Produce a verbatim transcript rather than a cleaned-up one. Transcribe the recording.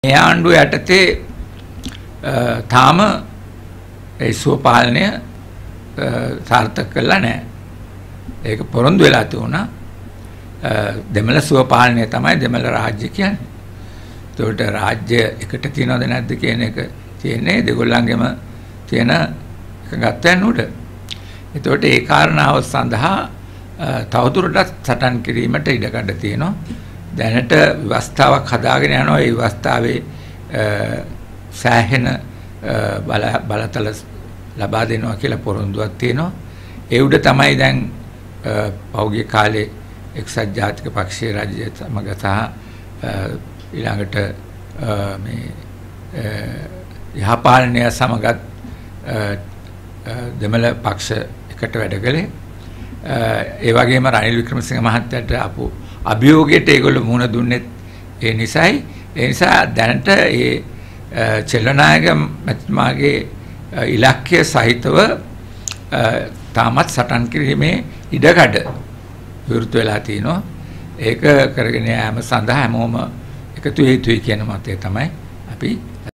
මේ ආණ්ඩුව යටතේ තාම ඒ සුව පාලනය සාර්ථක කරලා නැහැ. ඒක පොරොන්දු වෙලා තියුණා. දෙමළ සුව පාලනය තමයි දෙමළ රාජ්‍ය කියන්නේ. ඒකට රාජ්‍ය එකට තියනවද නැද්ද කියන එක තියෙන්නේ දෙගොල්ලන්ගෙම තියෙන එකගතයන් උඩ. ඒකට ඒ කාරණාව සඳහා තවදුරටත් සටන් කිරීමට ඉඩකඩ තියෙනවා. දැනට ව්‍යවස්ථාවක් හදාගෙන යනවා. ඒ ව්‍යවස්ථාවේ සෑහෙන බල බලතල ලබා දෙනවා කියලා පොරොන්දුවක් තියෙනවා. ඒ උඩ තමයි දැන් පෞද්ගලික කාලේ එක්සත් ජාතික පක්ෂයේ රාජ්‍ය සමග සහ ඊළඟට මේ යහපාලනය සමගත් දෙමළ පක්ෂ එකට වැඩ කළේ. ඒ වගේම රනිල් වික්‍රමසිංහ මහත්තයාට අපු අභියෝගයට ඒගොල්ලෝ මුහුණ දුන්නෙත් ඒ නිසායි. ඒ නිසා දැනට ඒ චෙල්ලනායක මැතිතුමාගේ ඉලක්කය සහිතව තාමත් සටන් කිරීමේ ඉඩකඩ විවෘත වෙලා තිනවා. ඒක කරගෙන යාම සඳහා හැමෝම එකතු වෙ යුතුයි කියන මතය තමයි අපි